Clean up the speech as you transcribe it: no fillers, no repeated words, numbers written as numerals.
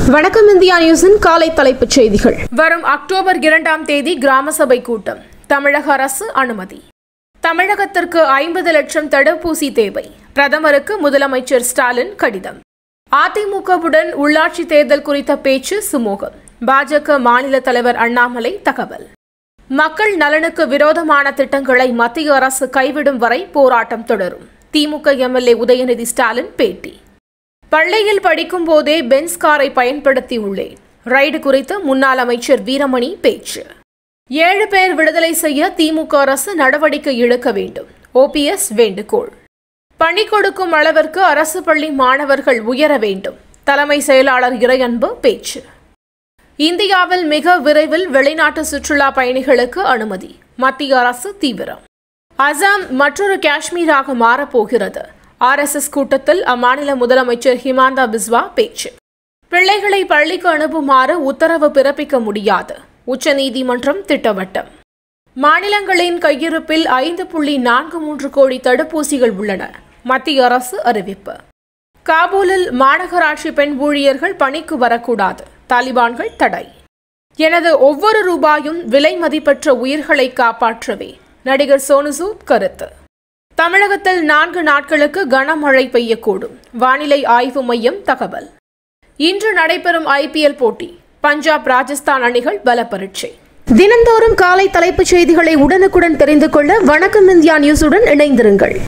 வணக்கம் இந்தியா நியூஸின் காலை தலைப்புச் செய்திகள். வரும் அக்டோபர் 2ஆம் தேதி கிராம சபை கூட்டம். தமிழக அரசு அனுமதி. தமிழகத்திற்கு 50 லட்சம் தடுப்பூசி தேவை. பிரதமருக்கு முதலமைச்சர் ஸ்டாலின் கடிதம். அதிமுகவுடன் உள்ளாட்சி தேர்தல் குறித்த பேச்சு சுமூகம். பாஜக மாநில தலைவர் அண்ணாமலை தகவல். மக்கள் நலனுக்கு விரோதமான திட்டங்களை மத்திய அரசு கைவிடும் வரை போராட்டம் தொடரும். திமுக எம்எல்ஏ உதயநிதி ஸ்டாலின் பேட்டி. பள்ளியில் படிக்கும் போதே பென்ஸ் காரை பயன்படுத்தியுள்ளேன். ரைடு குறித்து முன்னாள் அமைச்சர் வீரமணி பேச்சு. 7 பேர் விடுதலை செய்ய திமுக அரசு நடவடிக்கை எடுக்க வேண்டும். ஓபிஎஸ் வேண்டுகோள். பணி கொடுக்கும் அளவிற்கு அரசு பள்ளி மாணவர்கள் உயர வேண்டும். தலைமை செயலாளர் இறையன்பு பேச்சு. இந்தியாவில் மிக விரைவில் வெளிநாட்டு சுற்றுலா பயணிகளுக்கு அனுமதி. மத்திய அரசு தீவிரம். அசாம் மற்றொரு காஷ்மீராக மாறப்போகிறது. RSS கூட்டத்தில் அம்மாநில முதலமைச்சர் ஹிமாந்தா பிஸ்வா பேச்சு. பிள்ளைகளை பள்ளிக்கு அனுப்புமாறு உத்தரவு பிறப்பிக்க முடியாது. உச்சநீதிமன்றம் திட்டவட்டம். மாநிலங்களின் கையிருப்பில் 5.43 கோடி தடுப்பூசிகள் உள்ளன. மத்திய அரசு அறிவிப்பு. காபூலில் மாநகராட்சி பெண் ஊழியர்கள் பணிக்கு வரக்கூடாது. தாலிபான்கள் தடை. எனது ஒவ்வொரு ரூபாயும் விலை மதிப்பற்ற உயிர்களை காப்பாற்றவே. நடிகர் சோனு சூட் கருத்து. தமிழகத்தில் 4 நாட்களுக்கு கனமழை பெய்யக்கூடும். வானிலை ஆய்வு மையம் தகவல். இன்று நடைபெறும் IPL போட்டி. பஞ்சாப் ராஜஸ்தான் அணிகள் பல பரீட்சை. தினந்தோறும் காலை தலைப்புச் செய்திகளை உடனுக்குடன் தெரிந்து கொள்ள வணக்கம் இந்தியா நியூஸுடன் இணைந்திருங்கள்.